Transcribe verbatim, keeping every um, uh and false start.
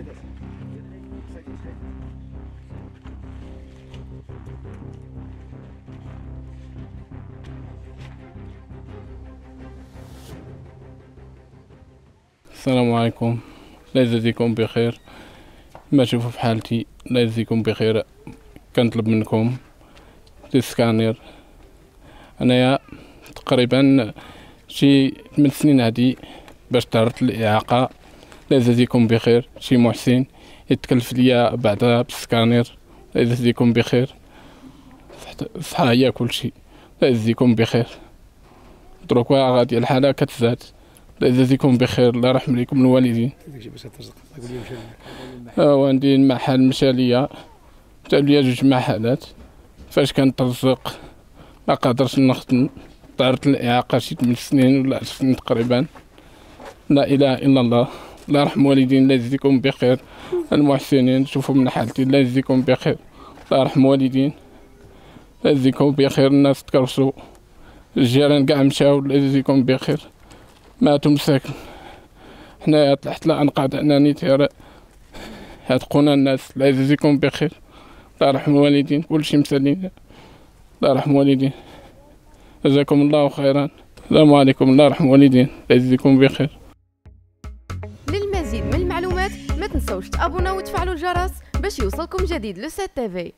السلام عليكم، الله يجازيكم بخير. ما تشوفوا في حالتي الله يجزيكم بخير. كنطلب منكم السكانير. انايا تقريبا شي ثمان سنين هادي باش تعرضت للإعاقة. الله يجازيكم بخير. شي محسن يتكلف ليا بعدها بالسكانير. الله يجازيكم بخير. صحة هي كلشي. الله يجازيكم بخير. دروكا غادي الحالة كتزاد. الله يجازيكم بخير. الله يرحم ليكم الوالدين. وعندي المحل مشى ليا، جاب ليا جوج محلات. فاش كنترزق ما قادرش نخدم، تعرضت للإعاقة شي ثمان سنين ولا عشر سنين تقريبا. لا إله إلا الله. الله يرحم والدين. الله يجزيكم بخير المحسنين. شوفوا من حالتي. الله يجزيكم بخير. الله يرحم والدين. الله يجزيكم بخير. الناس تكرسوا، الجيران كاع مشاو. الله يجزيكم بخير. ماتوا مساكن. حنايا طلعت لأنقاض أنانيتي هاتقونا الناس. الله يجزيكم بخير. الله يرحم الوالدين. كلشي مسالين. الله يرحم والدين. جزاكم الله خيرا. السلام عليكم. الله يرحم والدين. الله يجزيكم بخير. للمزيد من المعلومات ما تنسوش تابونا وتفعلوا الجرس باش يوصلكم جديد لو سات تي في.